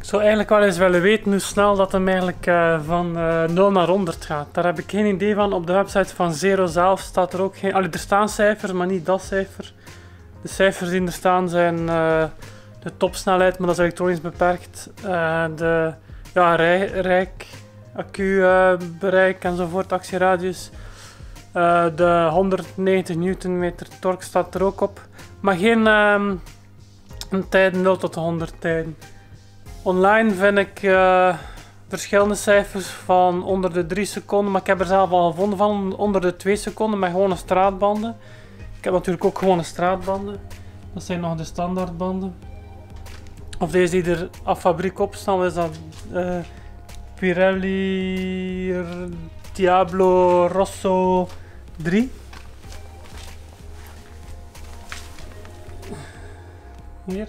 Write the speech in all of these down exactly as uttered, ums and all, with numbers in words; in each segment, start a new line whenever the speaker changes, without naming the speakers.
Ik zou eigenlijk wel eens willen weten hoe snel dat hem eigenlijk uh, van uh, nul naar honderd gaat. Daar heb ik geen idee van. Op de website van Zero zelf staat er ook geen... Allee, er staan cijfers, maar niet dat cijfer. De cijfers die er staan zijn uh, de topsnelheid, maar dat is elektronisch beperkt. Uh, de ja, rij, rijk, accu-bereik uh, enzovoort, actieradius. Uh, de honderdnegentig newtonmeter torque staat er ook op. Maar geen um, een tijd nul tot honderd tijden. Online vind ik uh, verschillende cijfers van onder de drie seconden, maar ik heb er zelf al gevonden van onder de twee seconden met gewone straatbanden. Ik heb natuurlijk ook gewone straatbanden. Dat zijn nog de standaardbanden. Of deze die er af fabriek op staan, is dat uh, Pirelli Diablo Rosso drie. Hier.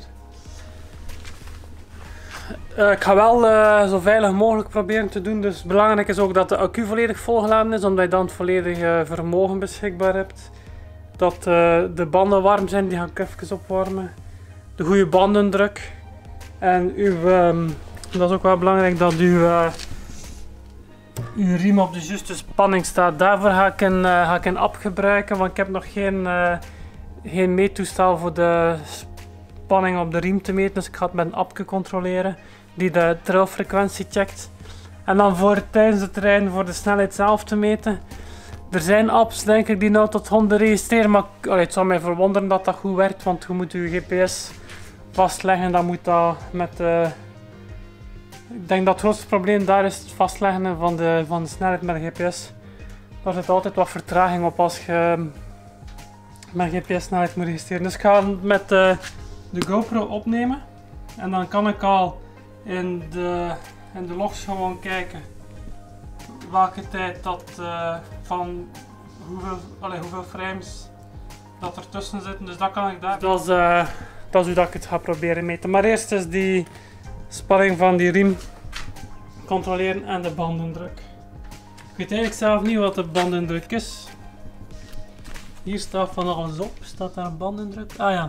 Uh, ik ga wel uh, zo veilig mogelijk proberen te doen, dus belangrijk is ook dat de accu volledig volgeladen is, omdat je dan het volledige vermogen beschikbaar hebt. Dat uh, de banden warm zijn, die ga ik even opwarmen. De goede bandendruk. En uw, um, dat is ook wel belangrijk dat uw, uh, uw riem op de juiste spanning staat. Daarvoor ga ik een, uh, ga ik een app gebruiken, want ik heb nog geen, uh, geen meettoestel voor de spanning op de riem te meten. Dus ik ga het met een appje controleren die de trilfrequentie checkt. En dan voor tijdens het rijden voor de snelheid zelf te meten. Er zijn apps denk ik die nou tot honderd registreren, maar allee, het zou mij verwonderen dat dat goed werkt, want je moet je G P S vastleggen. Dan moet dat met uh, ik denk dat het grootste probleem daar is het vastleggen van de, van de snelheid met de G P S. Daar zit altijd wat vertraging op als je met G P S snelheid moet registreren. Dus ik ga met uh, de GoPro opnemen en dan kan ik al in de, in de logs gewoon kijken welke tijd dat uh, van hoeveel, allee, hoeveel frames dat er tussen zitten, dus dat kan ik daar. Dat is, uh, dat is hoe dat ik het ga proberen meten. Maar eerst is die spanning van die riem controleren en de bandendruk. Ik weet eigenlijk zelf niet wat de bandendruk is. Hier staat van alles op, staat daar bandendruk. Ah ja.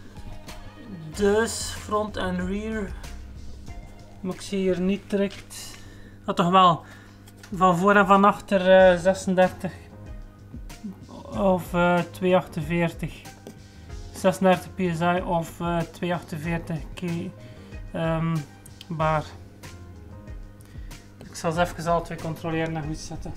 Dus front en rear. Maar ik zie hier niet direct. Ah, toch wel. Van voor en van achter uh, zesendertig of uh, tweehonderdachtenveertig, zesendertig psi of uh, tweehonderdachtenveertig k um, bar. Ik zal ze even alle twee controleren en goed zetten.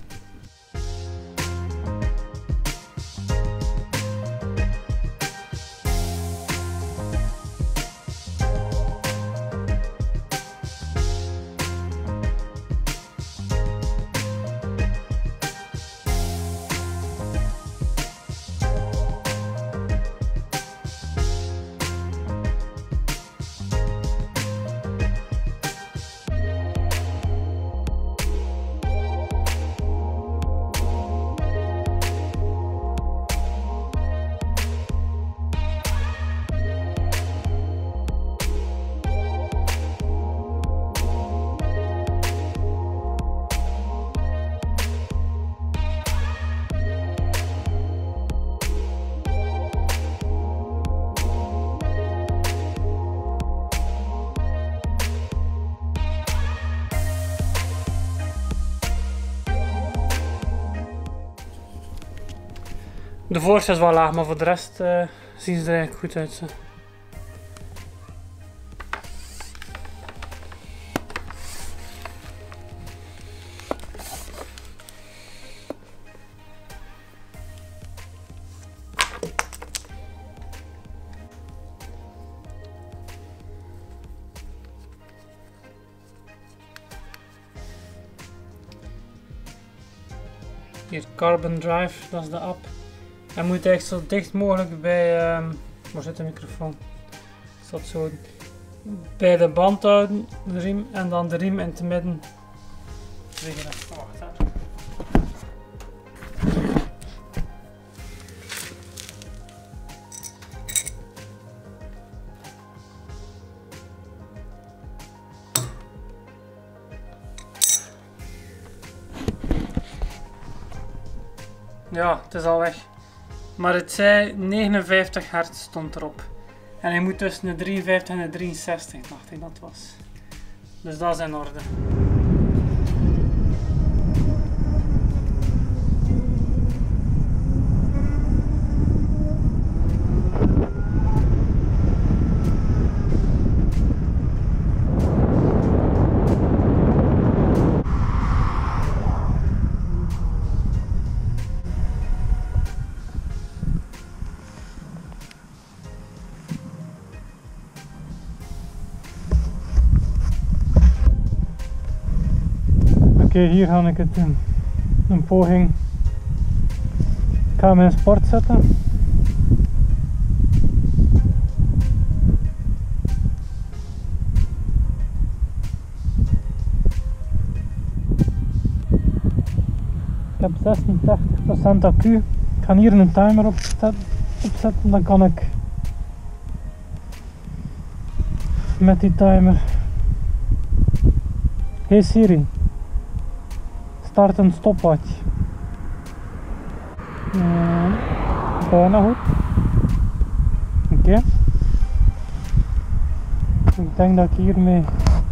De voorste is wel laag, maar voor de rest uh, zien ze er eigenlijk goed uit. Zo. Hier Carbon Drive, dat is de app. En moet eigenlijk zo dicht mogelijk bij, um, waar zit de microfoon? Is dat zo? Bij de band houden, de riem, en dan de riem in het midden. Wacht, hè. Ja, het is al weg. Maar het zei negenenvijftig hertz stond erop. En hij moet tussen de drieënvijftig en de drieënzestig, dacht ik dat was. Dus dat is in orde.
Oké, okay, hier ga ik het doen. Een poging. Ik ga hem in sport zetten. Ik heb zesentachtig procent accu. Ik ga hier een timer opzetten, opzetten, dan kan ik met die timer. Hey Siri, start een stopwatch. Uh, bijna goed. Oké. Okay. Ik denk dat ik hiermee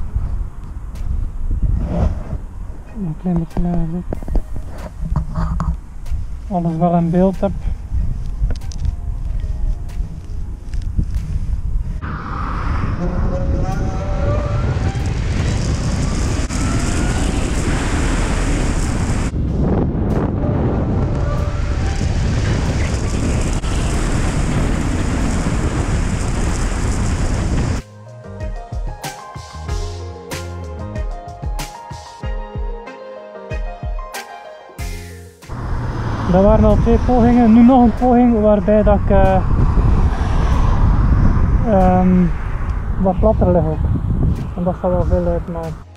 een klein beetje lager zit. Alles wel in beeld heb. Dat waren al twee pogingen, nu nog een poging waarbij dat ik uh, um, wat platter lig ook. En dat zal wel veel uitmaken.